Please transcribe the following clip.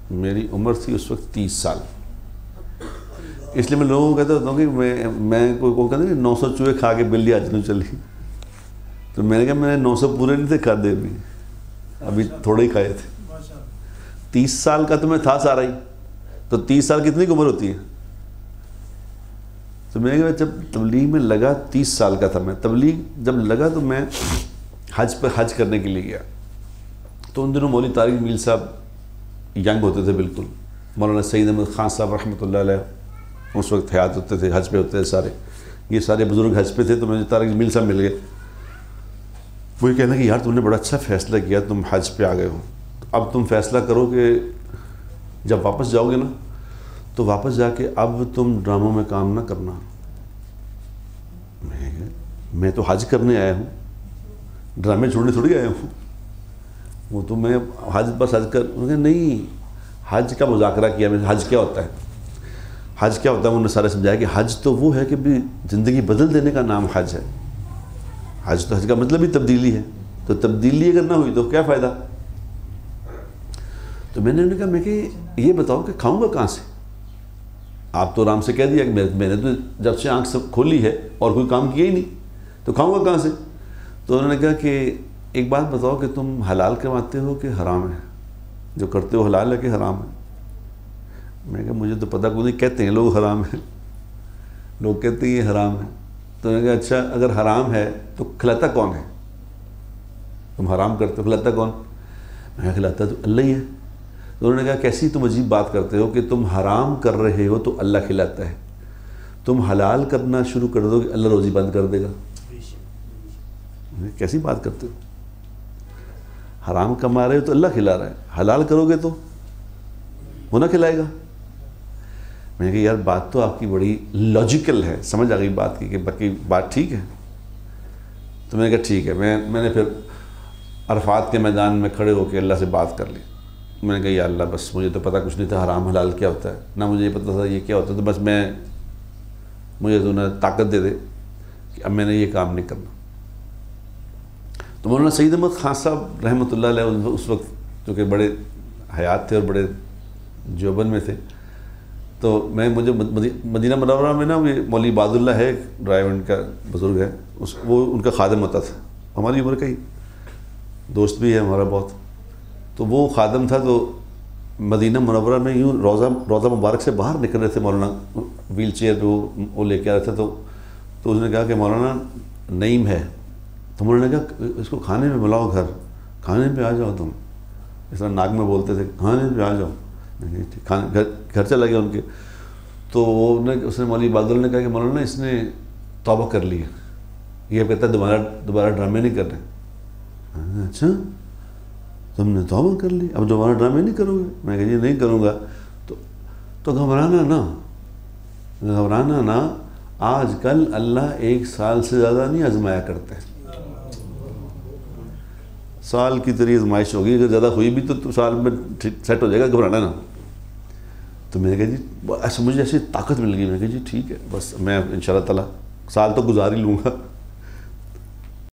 मेरी उम्र थी उस वक्त 30 साल। इसलिए मैं लोगों को कहता होता हूँ कि मैं कोई कहते नहीं 900 चूहे खा के बिल्ली आज नहीं चली। तो मैंने कहा मैंने 900 पूरे नहीं थे खाते, अभी थोड़े ही खाए थे। 30 साल का तो मैं था सारा ही। तो 30 साल कितनी उम्र होती है? तो मैंने कहा जब तबलीग में लगा 30 साल का था मैं। तबलीग जब लगा तो मैं हज करने के लिए गया। तो उन दिनों मौलवी तारिक मील साहब यंग होते थे बिल्कुल। मौलाना सईद अहमद खान साहब रहमतुल्लाह अलैह उस वक्त हयात होते थे, हज पे होते थे सारे। ये सारे बुज़ुर्ग हज पे थे। तो मुझे तारिक मील साहब मिल गए। वो ये कहना कि यार तुमने बड़ा अच्छा फ़ैसला किया, तुम हज पे आ गए हो। तो अब तुम फैसला करो कि जब वापस जाओगे ना तो वापस जाके अब तुम ड्रामों में काम ना करना। मैं तो हज करने आया हूँ, ड्रामे छोड़ने थोड़ी आया हूँ। वो तो मैं बस हज कर नहीं, हज का मुज़ाकरा किया मैंने। हज क्या होता है? हज क्या होता है उन्होंने सारे समझाया कि हज तो वो है कि भी ज़िंदगी बदल देने का नाम हज है। हज तो हज का मतलब ही तब्दीली है। तो तब्दीली अगर ना हुई तो क्या फ़ायदा? तो मैंने उन्हें कहा मैं कि ये बताओ कि खाऊंगा कहाँ से? आप तो आराम से कह दिया कि मैंने तो जब से आँख सब खोली है और कोई काम किया ही नहीं, तो खाऊंगा कहाँ से? तो उन्होंने कहा कि एक बात बताओ कि तुम हलाल कमाते हो कि हराम है? जो करते हो हलाल है कि हराम है? मैंने कहा मुझे तो पता कोई नहीं, कहते हैं लोग हराम है, लोग कहते हैं ये हराम है। तो उन्होंने कहा अच्छा अगर हराम है तो खिलाता कौन है? तुम हराम करते हो, खिलाता कौन? मैं खिलाता तो अल्लाह ही है। तो उन्होंने कहा कैसी तुम अजीब बात करते हो कि तुम हराम कर रहे हो तो अल्लाह खिलाता है, तुम हलाल करना शुरू कर दो कि अल्लाह रोज़ी बंद कर देगा। कैसी बात करते हो? हराम कमा रहे हो तो अल्लाह खिला रहा है, हलाल करोगे तो वो ना खिलाएगा। मैंने कहा यार बात तो आपकी बड़ी लॉजिकल है, समझ आ गई बात की कि बाकी बात ठीक है। तो मैंने कहा ठीक है। मैंने फिर अरफात के मैदान में खड़े होकर अल्लाह से बात कर ली। मैंने कहा या अल्लाह बस मुझे तो पता कुछ नहीं था हराम हलाल क्या होता है, ना मुझे ये पता था ये क्या होता है। तो बस मुझे तो ना ताकत दे दे कि अब मैंने ये काम नहीं करना। तो मौलाना सईद अहमद खान साहब रहमतुल्लाह अलैह उस वक्त चूँकि बड़े हयात थे और बड़े जोबन में थे, तो मुझे मदीना मुनव्वरा में ना ये मौलवी इबादुल्लाह है, ड्राइवर का बुज़ुर्ग है, वो उनका खादिम होता था, हमारी उम्र का ही दोस्त भी है हमारा बहुत। तो वो खादिम था। तो मदीना मुनव्वरा में यूँ रोज़ा मुबारक से बाहर निकल रहे थे मौलाना, व्हील चेयर वो लेके आ रहे थे। तो उसने कहा कि मौलाना नईम है। तो मौलाना कहा इसको खाने में बुलाओ, खाने पे आ जाओ तुम। इस तरह नाक में बोलते थे खाने पे आ जाओ। खाने घर चला गया उनके। तो उसने मौलवी इबादुल्लाह ने कहा कि मौलाना इसने तौबा कर ली है, ये कहता है दोबारा ड्रामे नहीं कर रहे। अच्छा तुमने तौबा कर ली, अब दोबारा ड्रामे नहीं करोगे? मैं कहा जी नहीं करूँगा। तो घबराना ना, आजकल अल्लाह 1 साल से ज़्यादा नहीं आजमाया करते। साल की तेरी आजमाइश होगी, अगर ज़्यादा हुई भी तो साल में सेट हो जाएगा, घबराना ना। तो मैंने कहा जी ऐसा मुझे ऐसी ताकत मिल गई। मैंने कहा जी ठीक है, बस मैं इंशाअल्लाह ताला साल तो गुजार ही लूँगा।